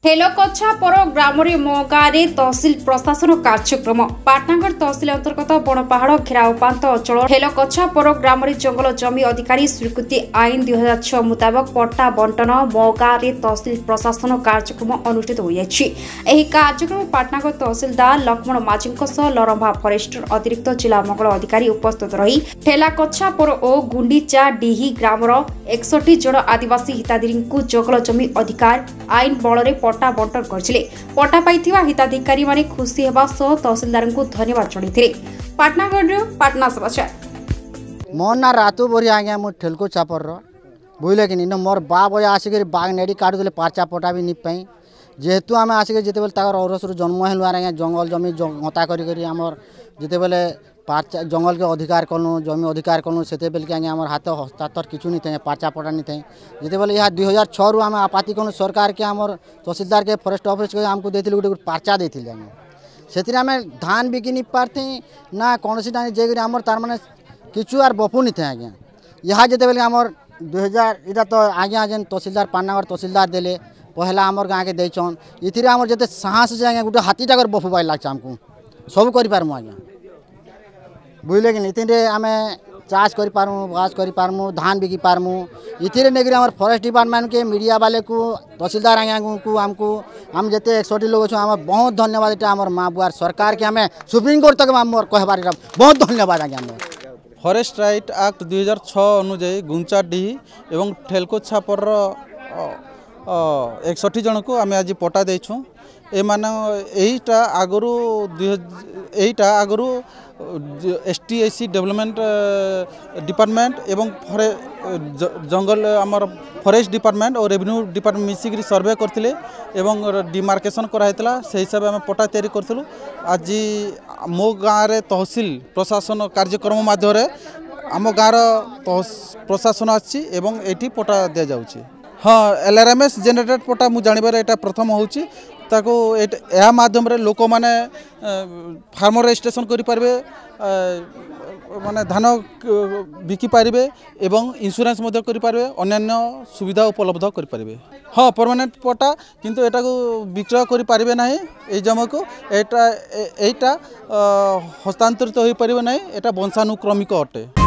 ठेलकछापर ग्राम मगारे तहसिल प्रशासन कार्यक्रम पाटनागढ़ तहसिल अंतर्गत बनपहाड़ घेरा उपात अंचल ठेलकछापर ग्राम जंगल जमी अधिकारी स्वीकृति आईन 2006 मुताबक पट्टा बंटन मगारे तहसिल प्रशासन कार्यक्रम अनुष्ठित होइछि। एही कार्यक्रम पाटनागढ़ तहसिलदार लक्ष्मण माझी लरंभा फरेस्टर अतिरिक्त जिला मंगल अधिकारी उपस्थित रही ठेलकछापर और गुंडीचा डीही ग्रामर 61 जन आदिवासी हिताधिकारी जंगल जमी अधिकार आईन बल पट्टा बंटन करथिले। पट्टा पाइथिबा हिताधिकारी माने खुशी हेबा सह तहसीलदार को धन्यवाद जणाइथिले। पाटनागढ़ पाटना समाचार मोर ना रातु बोरी आज्ञा मु ठेलको छापर बुझले कि न मोर बा बया आसिक बाग नेडी काटु देले पाचा पटा भी नि पई जेहेतु आमे आसिक जेते बेले ताकर औरसरु जन्म हेलु आज्ञा जंगल जमी गता करी करी हमर जेते बेले पाचा जंगल के अधिकार कलु जमी अधिकार कलु सेते बेले के हमर हाथ हस्ताक्षर किछु नि थे पाचा पटा नि थे जेते बेले या 2006 रु आमे आपाति कनु सरकार के हमर तहसीलदार के फॉरेस्ट ऑफिस के हमको देथिले गुटे पाचा देथिले हम सेतिर आमे धान बिकि नि पारथि ना कोनसी ना जेगरी हमर तार माने किछु आर बपु नि थे आज्ञा यहाँ जेते बेले हमर 2000 इटा तो आज्ञा जेन तहसीलदार पाटनागढ़ तहसीलदार देले पहला हमर गाँ के देछन इथिरे हमर जेते साहस जे आज्ञा गुटे हाथी टाकर बपु बाई लागछ हमको सब करि पारमु आज्ञा बुझले कि इतने आम चाष कर घास कर धान बिकी पारमु इथिरे नेगरी हमर फॉरेस्ट डिपार्टमेंट के मीडिया वाले को तहसीलदार आज्ञा को हमको हम जिते 160 लोग अच्छे आम बहुत धन्यवाद इटा हमर माँ बुआर सरकार के हमें सुप्रीम कोर्ट तक मोर कहबार बहुत धन्यवाद आज्ञा। फॉरेस्ट राइट एक्ट 2006 अनुजाई गुंचाडी एवं ठेलको छापर 61 जन को आम आज पटा देछुं एटा आगरू STAC डेवलपमेंट डिपार्टमेंट एवं जंगल आमर फॉरेस्ट डिपार्टमेंट और रेवेन्यू डिपार्टमेंट मिसिक सर्वे करथिले एवं डिमार्केशन कराइतला से हिसाब आम पटा तैयारी करथिलु। आज मो गाँव रे तहसील प्रशासन कार्यक्रम माध्यम आम गाँव प्रशासन आछि एवं एठी पटा दिया जाउछि। हाँ LRMS जेनेरेटेड पटा मु जानिबार एटा प्रथम होउछि ताको या माध्यम रे लोक माने फार्मर रजिस्ट्रेशन करि पारबे माने धान बिकी पारिबे एवं इंश्योरेंस मध्य करि पारबे अन्यान्य सुविधा उपलब्ध करि पारबे। हाँ परमानेंट पटा किंतु एटा को विक्रय करि पारबे नाही ए जम को एटा हस्तांतरित होई पारबे नाही एटा वंशानुक्रमिक अटे।